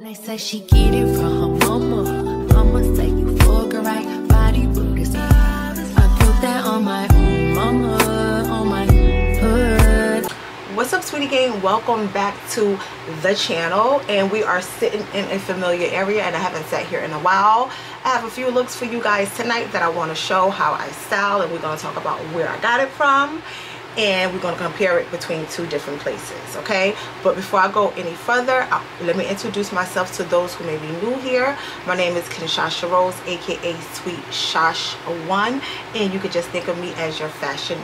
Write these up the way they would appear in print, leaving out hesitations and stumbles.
They say she get it from her mama. Mama say you fuck her right, body rude as I put that on my own mama, on my hood. What's up, sweetie gang? Welcome back to the channel, and we are sitting in a familiar area, and I haven't sat here in a while. I have a few looks for you guys tonight that I want to show how I style, and we're going to talk about where I got it from, and we're going to compare it between two different places, okay? But before I go any further, let me introduce myself to those who may be new here. My name is Kinshasha Rhodes, aka Sweet Shash One, and you could just think of me as your fashion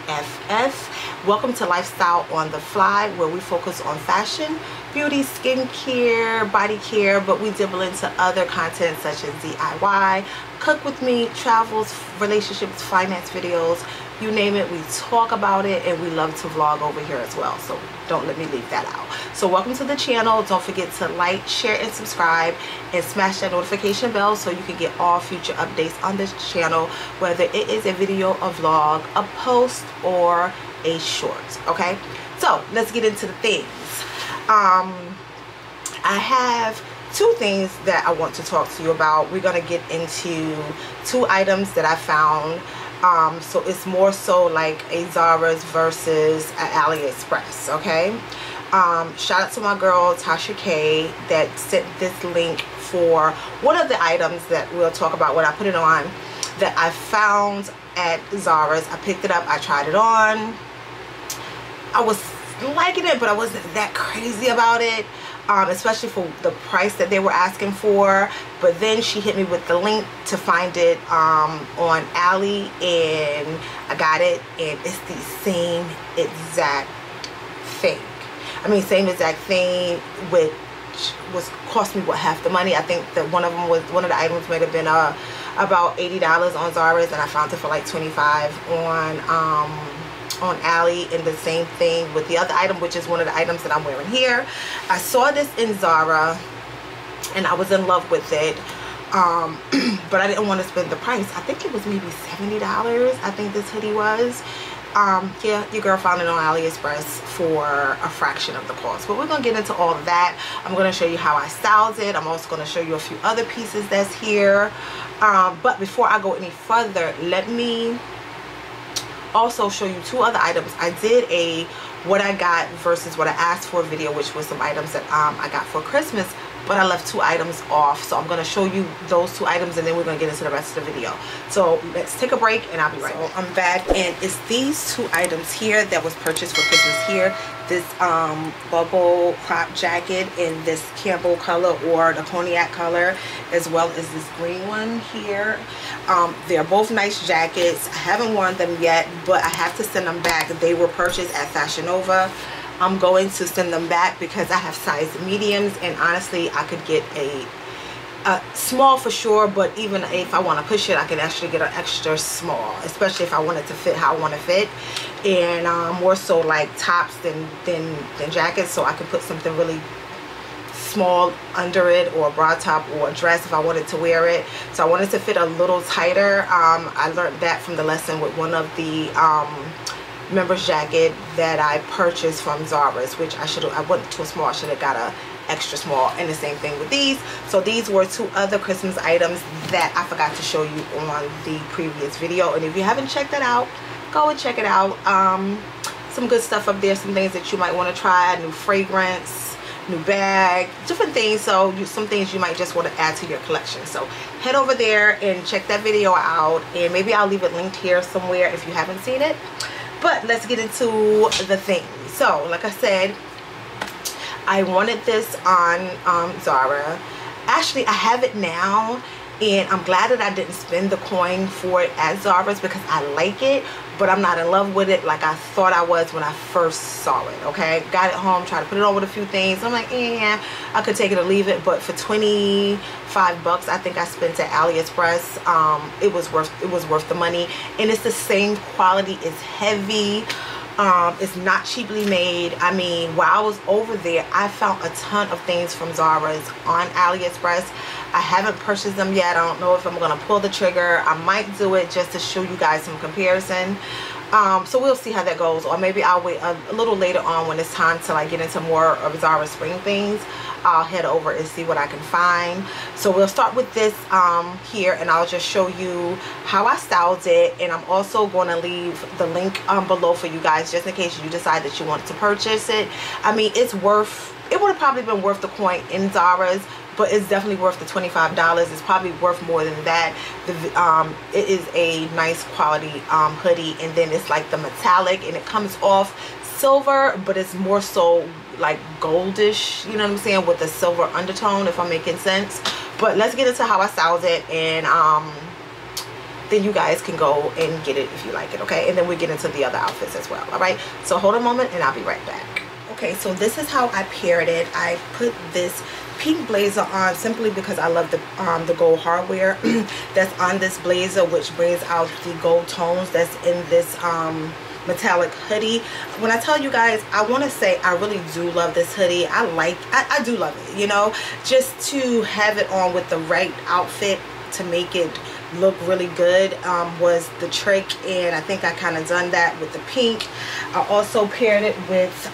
BFF. Welcome to Lifestyle on the Fly, where we focus on fashion, beauty, skincare, body care, but we dibble into other content such as DIY, cook with me, travels, relationships, finance videos, you name it, we talk about it, and we love to vlog over here as well, so don't let me leave that out. So welcome to the channel. Don't forget to like, share, and subscribe, and smash that notification bell so you can get all future updates on this channel, whether it is a video, a vlog, a post, or a short. Okay, so let's get into the things. I have two things that I want to talk to you about. We're gonna get into two items that I found. So it's more so like a Zara's versus an Aliexpress, okay? Shout out to my girl Tasha K that sent this link for one of the items that we'll talk about when I put it on, that I found at Zara's. I picked it up, I tried it on. I was liking it, but I wasn't that crazy about it, especially for the price that they were asking for. But then she hit me with the link to find it on Ali, and I got it, and it's the same exact thing. I mean, same exact thing, which was cost me what, half the money. I think that one of the items might have been about $80 on Zara's, and I found it for like $25 on Ali, and the same thing with the other item, which is one of the items that I'm wearing here. I saw this in Zara and I was in love with it, but I didn't want to spend the price. I think it was maybe $70, I think this hoodie was. Yeah, your girl found it on Aliexpress for a fraction of the cost. But we're gonna get into all of that. I'm gonna show you how I styled it. I'm also gonna show you a few other pieces that's here, but before I go any further, let me also show you two other items. I did a what I got versus what I asked for video, which was some items that I got for Christmas, but I left two items off. So I'm going to show you those two items, and then we're going to get into the rest of the video. So let's take a break, and I'll be right back. I'm back, and it's these two items here that was purchased for Christmas here. This bubble crop jacket in this Campbell color, or the cognac color, as well as this green one here. They're both nice jackets. I haven't worn them yet, but I have to send them back. They were purchased at Fashion Nova. I'm going to send them back because I have size mediums, and honestly I could get a small for sure, but even if I want to push it, I can actually get an extra small, especially if I want it to fit how I want to fit, and more so like tops than jackets, so I can put something really small under it, or a bra top, or a dress if I wanted to wear it. So I wanted to fit a little tighter. I learned that from the lesson with one of the members jacket that I purchased from Zara's, which I went too small. I should have got a extra small, and the same thing with these. So these were two other Christmas items that I forgot to show you on the previous video, and if you haven't checked that out, go and check it out. Some good stuff up there, some things that you might want to try, new fragrance, new bag, different things. So some things you might just want to add to your collection. So head over there and check that video out, and maybe I'll leave it linked here somewhere if you haven't seen it. But let's get into the thing. So like I said, I wanted this on Zara. Actually, I have it now, and I'm glad that I didn't spend the coin for it at Zara's because I like it, but I'm not in love with it like I thought I was when I first saw it. Okay, got it home, tried to put it on with a few things. I'm like, yeah, I could take it or leave it. But for $25, I think I spent at Aliexpress, it was worth the money, and it's the same quality. It's heavy. It's not cheaply made. I mean, while I was over there, I found a ton of things from Zara's on Aliexpress. I haven't purchased them yet. I don't know if I'm gonna pull the trigger. I might do it just to show you guys some comparison. So we'll see how that goes, or maybe I'll wait a little later on when it's time to like get into more of Zara spring things. I'll head over and see what I can find. So we'll start with this here, and I'll just show you how I styled it. And I'm also going to leave the link below for you guys, just in case you decide that you want to purchase it. I mean, it's worth, it would have probably been worth the coin in Zara's, but it's definitely worth the $25. It's probably worth more than that. It is a nice quality hoodie, and then it's like the metallic, and it comes off silver, but it's more so like goldish, you know what I'm saying, with a silver undertone, if I'm making sense. But let's get into how I styled it, and then you guys can go and get it if you like it, okay? And then we get into the other outfits as well. All right, so hold a moment and I'll be right back. Okay, so this is how I paired it. I put this pink blazer on simply because I love the gold hardware that's on this blazer, which brings out the gold tones that's in this metallic hoodie. When I tell you guys, I want to say I really do love this hoodie. I do love it, you know, just to have it on with the right outfit to make it look really good was the trick, and I think I kind of done that with the pink. I also paired it with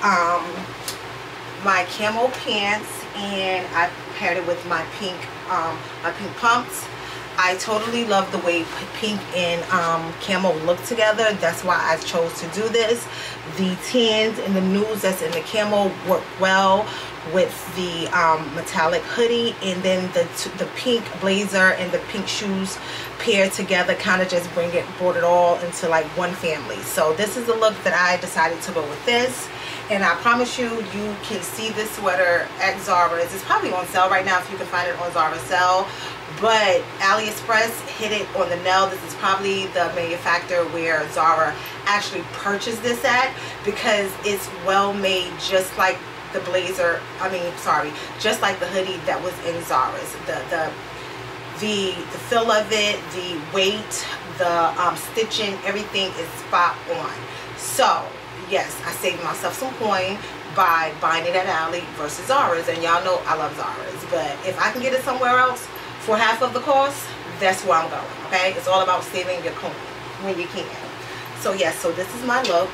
my camo pants, and I paired it with my pink pumps. I totally love the way pink and camo look together. That's why I chose to do this. The tans and the nudes that's in the camo work well with the metallic hoodie, and then the pink blazer and the pink shoes paired together kind of just brought it all into like one family. So this is the look that I decided to go with this. And I promise you, you can see this sweater at Zara's. It's probably on sale right now if you can find it on Zara's sale. But Aliexpress hit it on the nail. This is probably the manufacturer where Zara actually purchased this at, because it's well made, just like the blazer, just like the hoodie that was in Zara's. The feel of it, the weight, the stitching, everything is spot on. So yes, I saved myself some coin by buying it at Ali versus Zara's, and y'all know I love Zara's, but if I can get it somewhere else for half of the cost, that's where I'm going, okay? It's all about saving your coin when you can. So yes, so this is my look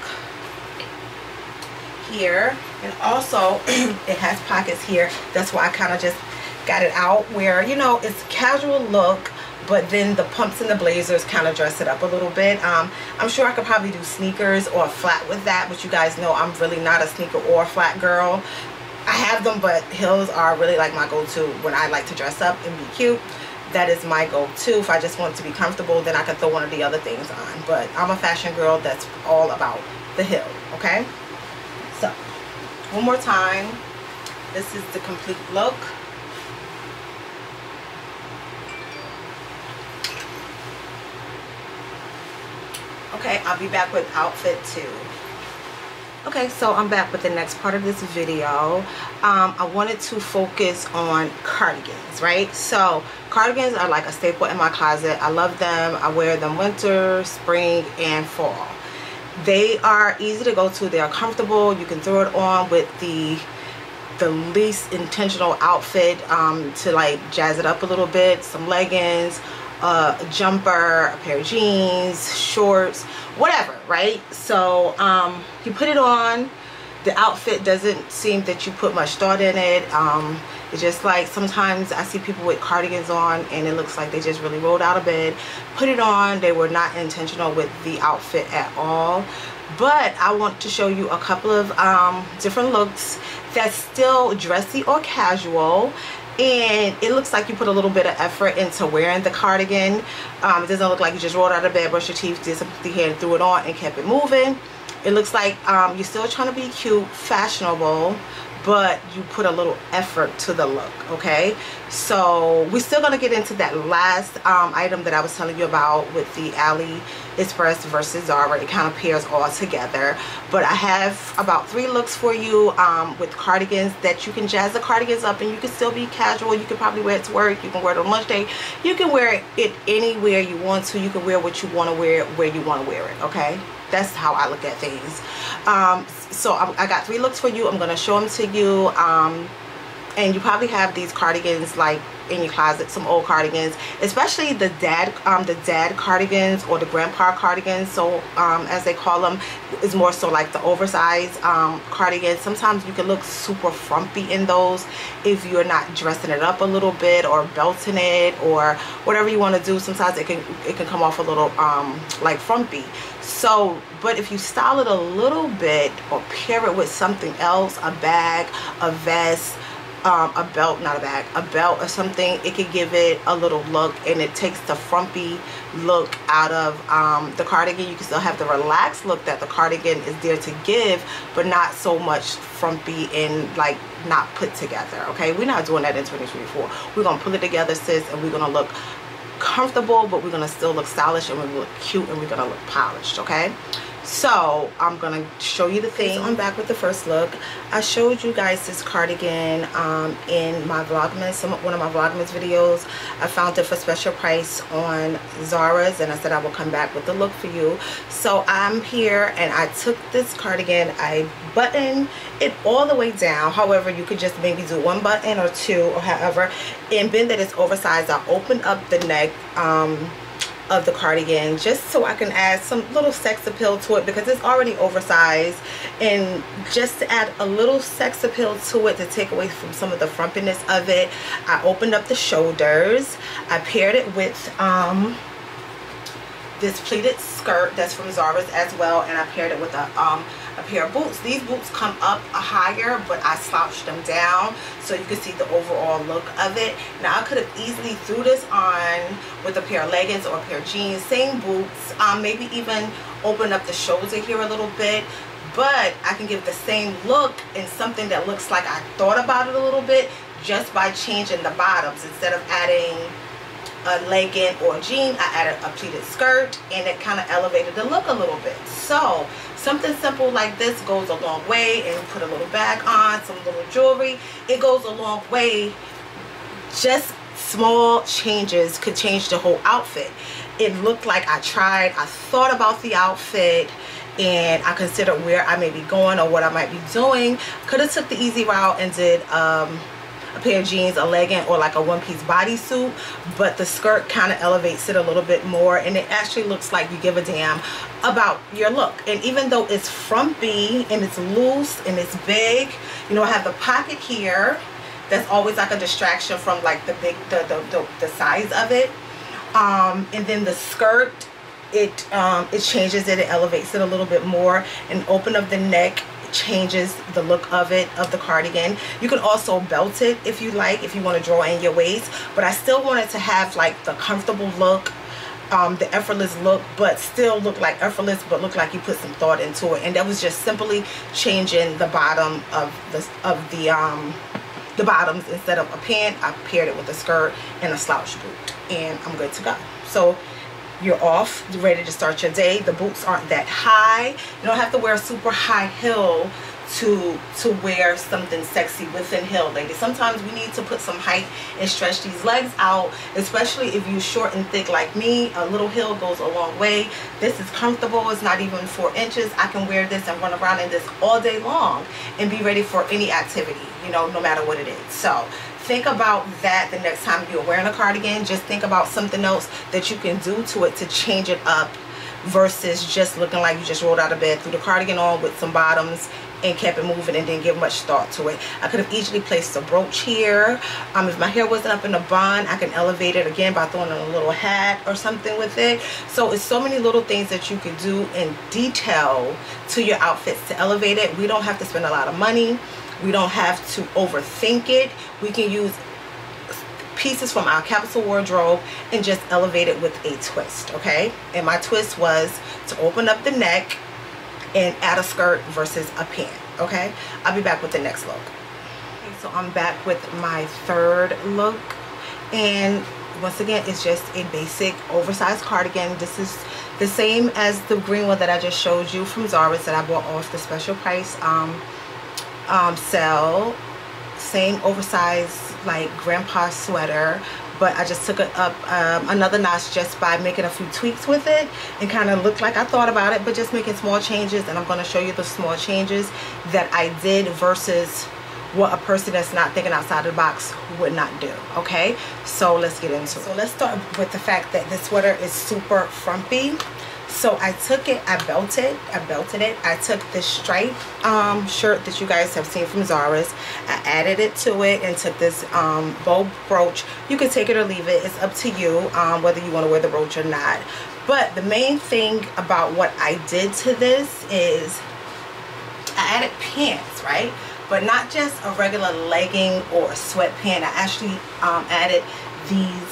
here, and also it has pockets here. That's why I kind of just got it out where, you know, it's a casual look, but then the pumps and the blazers kind of dress it up a little bit. I'm sure I could probably do sneakers or a flat with that, but you guys know I'm really not a sneaker or a flat girl. I have them, but heels are really like my go-to when I like to dress up and be cute. That is my go-to. If I just want to be comfortable, then I can throw one of the other things on. But I'm a fashion girl that's all about the heel, okay? So, one more time. This is the complete look. Okay, I'll be back with outfit 2. Okay, so I'm back with the next part of this video. I wanted to focus on cardigans, right? So cardigans are like a staple in my closet. I love them. I wear them winter, spring, and fall. They are easy to go to. They are comfortable. You can throw it on with the least intentional outfit to like jazz it up a little bit. Some leggings, a jumper, a pair of jeans, shorts, whatever, right? So you put it on. The outfit doesn't seem that you put much thought in it. It's just like sometimes I see people with cardigans on and it looks like they just really rolled out of bed, put it on. They were not intentional with the outfit at all. But I want to show you a couple of different looks that's still dressy or casual, and it looks like you put a little bit of effort into wearing the cardigan. It doesn't look like you just rolled out of bed, brushed your teeth, did something here, and threw it on and kept it moving. It looks like you're still trying to be cute, fashionable, but you put a little effort to the look, okay? So we're still gonna get into that last item that I was telling you about with the Aliexpress versus Zara. It kind of pairs all together. But I have about 3 looks for you with cardigans that you can jazz the cardigans up, and you can still be casual. You can probably wear it to work. You can wear it on lunch day. You can wear it anywhere you want to. You can wear what you want to wear where you want to wear it, okay? That's how I look at things. So I got 3 looks for you. I'm going to show them to you. And you probably have these cardigans like in your closet, some old cardigans, especially the dad cardigans or the grandpa cardigans. So as they call them, is more so like the oversized cardigans. Sometimes you can look super frumpy in those if you're not dressing it up a little bit or belting it or whatever you want to do. Sometimes it can come off a little like frumpy. So, but if you style it a little bit or pair it with something else, a bag, a vest, a belt, not a bag, a belt or something, it could give it a little look, and it takes the frumpy look out of the cardigan. You can still have the relaxed look that the cardigan is there to give, but not so much frumpy and like not put together. Okay, we're not doing that in 2024. We're gonna pull it together, sis, and we're gonna look comfortable, but we're gonna still look stylish, and we're gonna look cute, and we're gonna look polished. Okay, so I'm gonna show you the thing. So I'm back with the first look. I showed you guys this cardigan in my Vlogmas, one of my Vlogmas videos. I found it for special price on Zara's, and I said I will come back with the look for you. So I'm here, and I took this cardigan, I buttoned it all the way down. However, you could just maybe do one button or two or however. And being that it's oversized, I opened up the neck of the cardigan just so I can add some little sex appeal to it, because it's already oversized, and just to add a little sex appeal to it to take away from some of the frumpiness of it, I opened up the shoulders. I paired it with this pleated skirt that's from Zara's as well, and I paired it with a pair of boots. These boots come up higher, but I slouched them down so you can see the overall look of it. Now I could have easily threw this on with a pair of leggings or a pair of jeans, same boots, maybe even open up the shoulder here a little bit, but I can give the same look in something that looks like I thought about it a little bit just by changing the bottoms. Instead of adding a legging or a jean, I added a pleated skirt, and it kind of elevated the look a little bit. So something simple like this goes a long way, and put a little bag on, some little jewelry, it goes a long way. Just small changes could change the whole outfit. It looked like I thought about the outfit, and I considered where I may be going or what I might be doing. Could have took the easy route and did a pair of jeans, a legging, or like a one-piece bodysuit, but the skirt kind of elevates it a little bit more, and it actually looks like you give a damn about your look. And even though it's frumpy and it's loose and it's big, you know, I have the pocket here that's always like a distraction from like the size of it, and then the skirt, it changes it, it elevates it a little bit more, and open up the neck changes the look of it, of the cardigan. You can also belt it if you like, if you want to draw in your waist, but I still wanted to have like the comfortable look, the effortless look, but still look like effortless, but look like you put some thought into it. And that was just simply changing the bottom of the bottoms. Instead of a pant, I paired it with a skirt and a slouch boot, and I'm good to go. So you're off, you're ready to start your day. The boots aren't that high. You don't have to wear a super high heel to wear something sexy within heel, ladies. Sometimes we need to put some height and stretch these legs out, especially if you're short and thick like me. A little heel goes a long way. This is comfortable. It's not even 4 inches. I can wear this and run around in this all day long and be ready for any activity, you know, no matter what it is. So think about that the next time you're wearing a cardigan. Just think about something else that you can do to it to change it up, versus just looking like you just rolled out of bed, threw the cardigan on with some bottoms, and kept it moving and didn't give much thought to it. I could have easily placed a brooch here. If my hair wasn't up in a bun, I can elevate it again by throwing on a little hat or something with it. So it's so many little things that you could do in detail to your outfits to elevate it. We don't have to spend a lot of money. We don't have to overthink it. We can use pieces from our capsule wardrobe and just elevate it with a twist, okay? And my twist was to open up the neck and add a skirt versus a pant, okay? I'll be back with the next look. Okay, so I'm back with my third look, and once again, it's just a basic oversized cardigan. This is the same as the green one that I just showed you from Zara that I bought off the special price sale. Same oversized like grandpa sweater, but I just took it up another notch just by making a few tweaks with it, and kind of looked like I thought about it, but just making small changes. And I'm going to show you the small changes that I did versus what a person that's not thinking outside the box would not do. Okay, so let's get into it. So let's start with the fact that this sweater is super frumpy. So I took it, I belted it. I took this stripe shirt that you guys have seen from Zara's. I added it to it and took this bow brooch. You can take it or leave it. It's up to you whether you want to wear the brooch or not. But the main thing about what I did to this is I added pants, right? But not just a regular legging or a sweatpant. I actually added these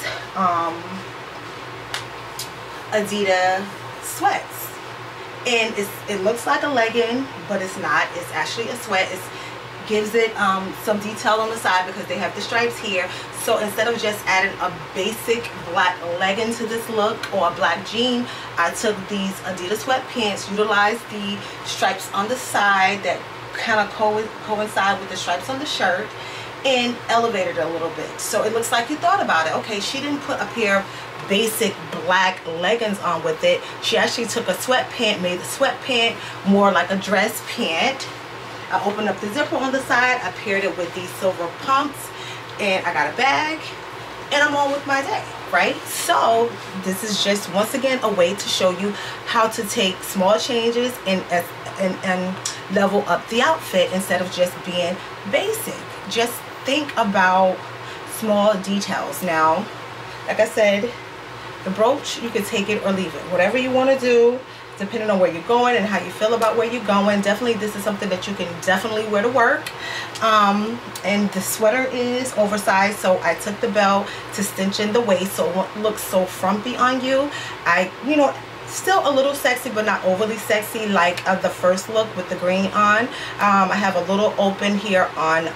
Adidas sweats, and it looks like a legging, but it's not. It's actually a sweat. It gives it some detail on the side because they have the stripes here. So instead of just adding a basic black legging to this look or a black jean, I took these Adidas sweatpants, utilized the stripes on the side that kind of coincide with the stripes on the shirt, and elevated it a little bit. So it looks like you thought about it. Okay, she didn't put a pair of basic black leggings on with it. She actually took a sweatpant, made the sweatpant more like a dress pant. I opened up the zipper on the side, I paired it with these silver pumps, and I got a bag, and I'm on with my day, right? So this is just once again a way to show you how to take small changes and level up the outfit instead of just being basic. Just think about small details. Now, like I said, the brooch, you can take it or leave it, whatever you want to do, depending on where you're going and how you feel about where you're going. Definitely, this is something that you can definitely wear to work. And the sweater is oversized, so I took the belt to cinch in the waist so it won't look so frumpy on you. You know, still a little sexy, but not overly sexy like the first look with the green on. I have a little open here on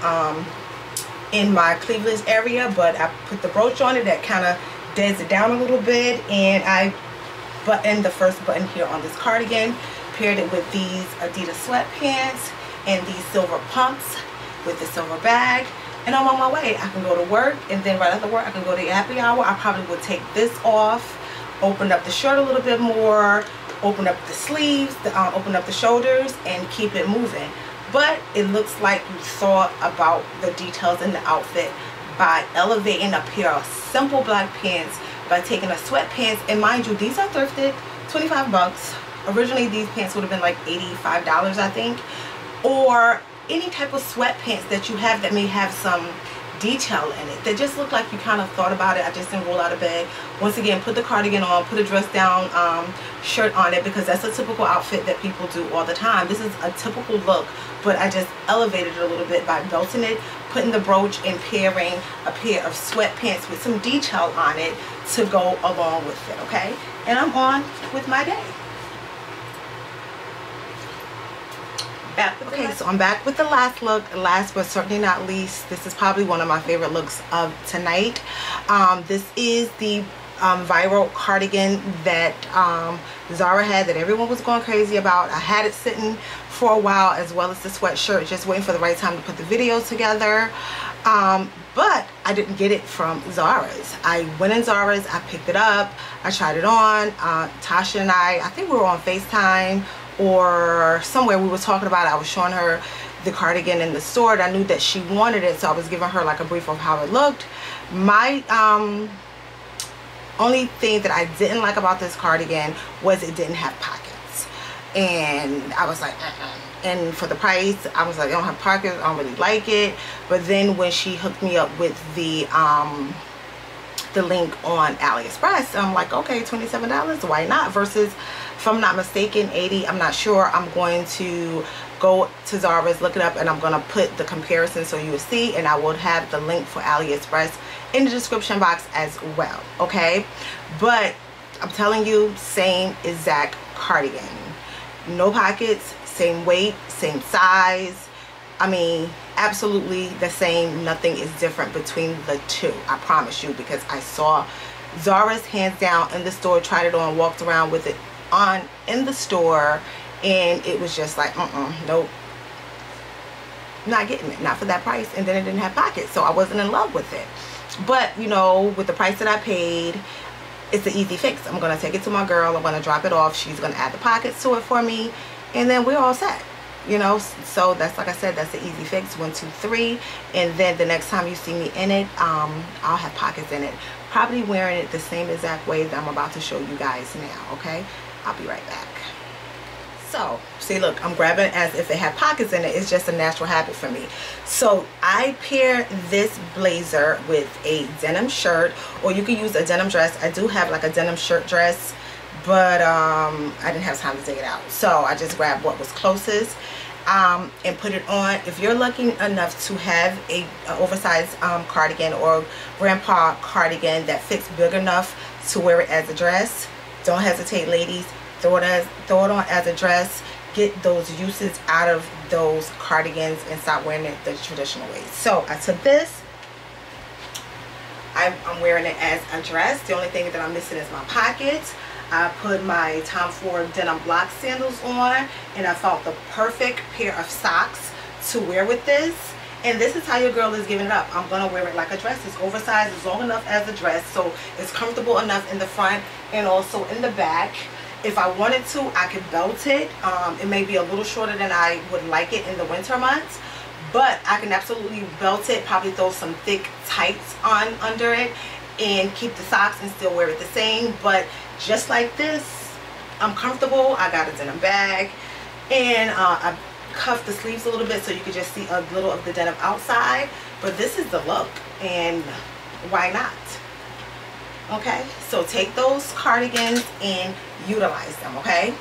in my cleavage area, but I put the brooch on it that kind of deads it down a little bit, and I buttoned the first button here on this cardigan, paired it with these Adidas sweatpants and these silver pumps with the silver bag, and I'm on my way. I can go to work, and then right after work I can go to happy hour. I probably would take this off, open up the shirt a little bit more, open up the sleeves, open up the shoulders, and keep it moving. But it looks like you thought about the details in the outfit by elevating a pair of simple black pants, by taking a sweatpants, and mind you, these are thrifted, 25 bucks. Originally these pants would have been like $85, I think. Or any type of sweatpants that you have that may have some detail in it, that just look like you kind of thought about it. I just didn't roll out of bed. Once again, put the cardigan on, put a dress down shirt on it, because that's a typical outfit that people do all the time. This is a typical look, but I just elevated it a little bit by belting it, putting the brooch, and pairing a pair of sweatpants with some detail on it to go along with it. Okay, and I'm on with my day. Okay, so I'm back with the last look. Last but certainly not least, this is probably one of my favorite looks of tonight. This is the viral cardigan that Zara had, that everyone was going crazy about. I had it sitting for a while, as well as the sweatshirt, just waiting for the right time to put the video together. But I didn't get it from Zara's. I went in Zara's, I picked it up, I tried it on. Tasha and I think we were on FaceTime or somewhere, we were talking about it. I was showing her the cardigan in the store, and I knew that she wanted it, so I was giving her like a brief of how it looked. My only thing that I didn't like about this cardigan was it didn't have pockets, and I was like, and for the price, I was like, I don't have pockets, I don't really like it. But then when she hooked me up with the link on Aliexpress, I'm like, okay, $27, why not? Versus, if I'm not mistaken, $80, I'm not sure. I'm going to go to Zara's, look it up, and I'm going to put the comparison so you will see, and I will have the link for Aliexpress in the description box as well. Okay, but I'm telling you, same exact cardigan, no pockets, same weight, same size. I mean, absolutely the same. Nothing is different between the two, I promise you, because I saw Zara's hands down in the store, tried it on, walked around with it on in the store, and it was just like, nope, not getting it, not for that price. And then it didn't have pockets, so I wasn't in love with it. But you know, with the price that I paid, it's an easy fix. I'm gonna take it to my girl, I'm gonna drop it off, she's gonna add the pockets to it for me, and then we're all set. you know. So that's, like I said, that's the easy fix. 1, 2, 3. And then the next time you see me in it, I'll have pockets in it, probably wearing it the same exact way that I'm about to show you guys now. Okay, I'll be right back. So see, look, I'm grabbing as if it had pockets in it. It's just a natural habit for me. So I pair this blazer with a denim shirt, or you can use a denim dress. I do have like a denim shirt dress, but I didn't have time to take it out, so I just grabbed what was closest and put it on. If you're lucky enough to have a oversized cardigan or grandpa cardigan that fits big enough to wear it as a dress, don't hesitate, ladies. Throw it on as a dress. Get those uses out of those cardigans and stop wearing it the traditional way. So I took this. I'm wearing it as a dress. The only thing that I'm missing is my pockets. I put my Tom Ford denim block sandals on, and I found the perfect pair of socks to wear with this. And this is how your girl is giving it up. I'm gonna wear it like a dress. It's oversized, it's long enough as a dress, so it's comfortable enough in the front and also in the back. If I wanted to, I could belt it. It may be a little shorter than I would like it in the winter months, but I can absolutely belt it, probably throw some thick tights on under it and keep the socks and still wear it the same. But just like this, I'm comfortable. I got a denim bag, and I cuffed the sleeves a little bit so you could just see a little of the denim outside. But this is the look, and why not? Okay, so take those cardigans and utilize them, okay?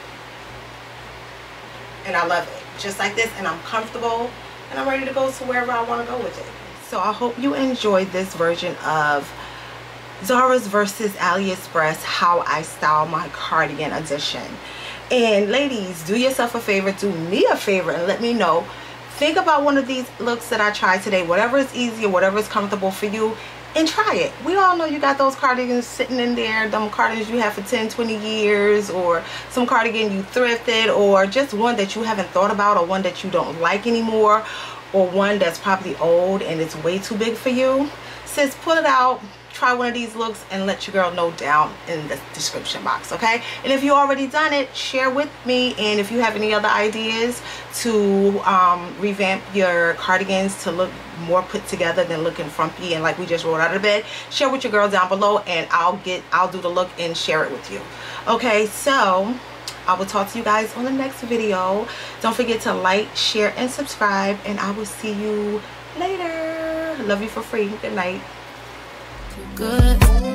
And I love it just like this, and I'm comfortable, and I'm ready to go to wherever I want to go with it. So I hope you enjoyed this version of Zara's versus Aliexpress how I style my cardigan edition. And ladies, do yourself a favor, do me a favor, and let me know. Think about one of these looks that I tried today, whatever is easier, whatever is comfortable for you, and try it. We all know you got those cardigans sitting in there, them cardigans you have for 10-20 years, or some cardigan you thrifted, or just one that you haven't thought about, or one that you don't like anymore, or one that's probably old and it's way too big for you. Sis, pull it out, try one of these looks, and let your girl know down in the description box, okay? And if you already done it, share with me. And if you have any other ideas to revamp your cardigans to look more put together than looking frumpy and like we just rolled out of bed, share with your girl down below, and I'll do the look and share it with you. Okay, so I will talk to you guys on the next video. Don't forget to like, share, and subscribe, and I will see you later. Love you for free. Good night. Good.